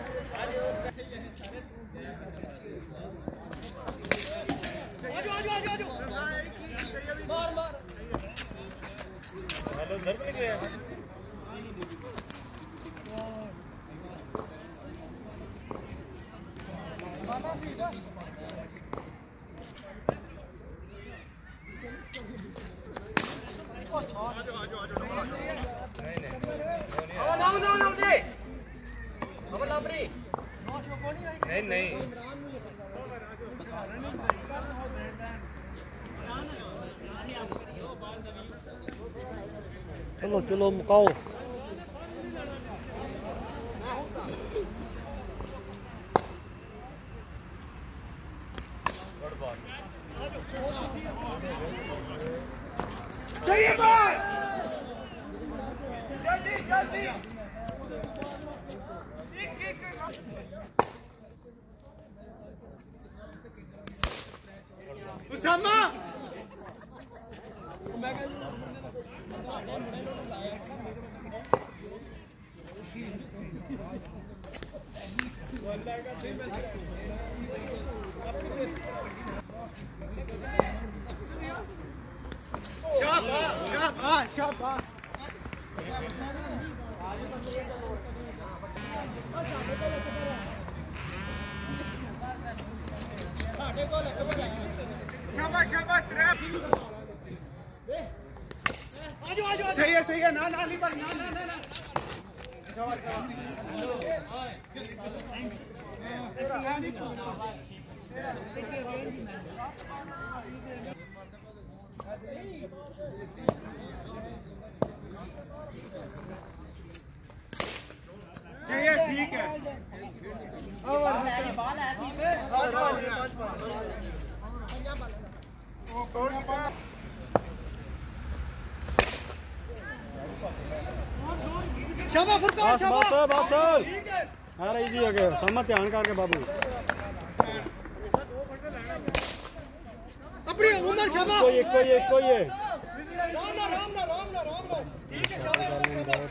नहीं चलो चलो मुकाओ। चाहिए बात जल्दी जल्दी उसामा शाबाश शाबाश शाबाश शाबाश सही है ना ना नहीं भाई ना ना ना ठीक है अरे इजी हो गया समझ ध्यान करके बाबू अपनी उम्र शाबाश कोई है राम ना ठीक है शाबाश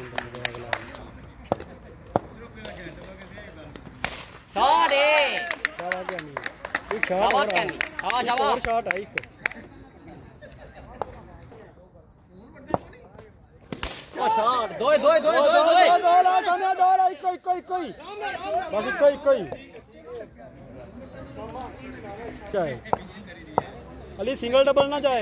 शॉट है शाबाश क्या नहीं एक शाबाश क्या नहीं शाबाश शॉट है एक शॉट दो ला सामने दो ला कोई बस कोई क्या है अली सिंगल डबल ना जाए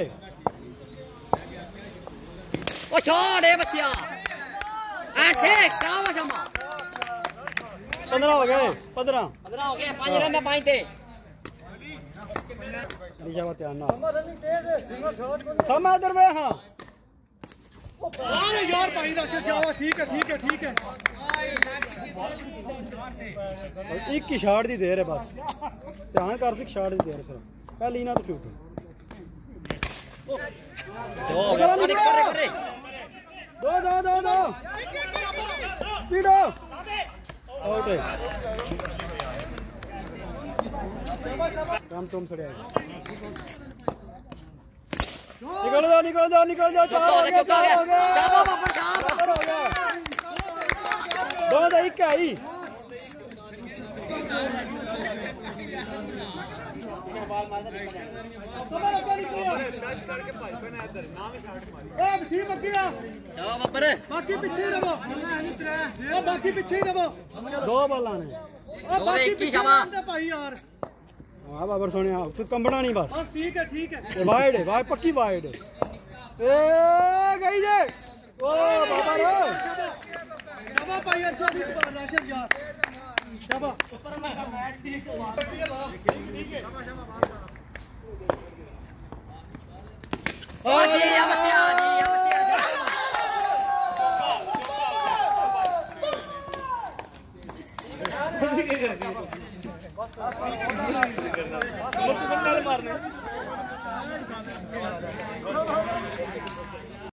ओ शॉट है बच्चिया एंड सिक्स शाबाश अम्मा 15 हो गए 15 हो गए 5 रन में 5 थे निशा ध्यान ना समय इधर वे हां अरे यार भाई राशिद जावा ठीक है एक की शॉट दी देर है बस ध्यान कर सिक शॉट दी देर सिर्फ पहली ना तो चूक दो स्पीड आउट है काम तुम सड़े निकल जाओ 4 हो गया दो तो एक आई बाकी पीछे रहो 2 बॉल आने भाई यार हाँ बाबर सोने तू कंबना नहीं बस ठीक है वाइड है पक्की वाइड है ए गई जे ओ बाबा रे शाबाश भाई राशिद यार शाबाश ऊपर में मैच ठीक है ओ जी बच्चिया मारने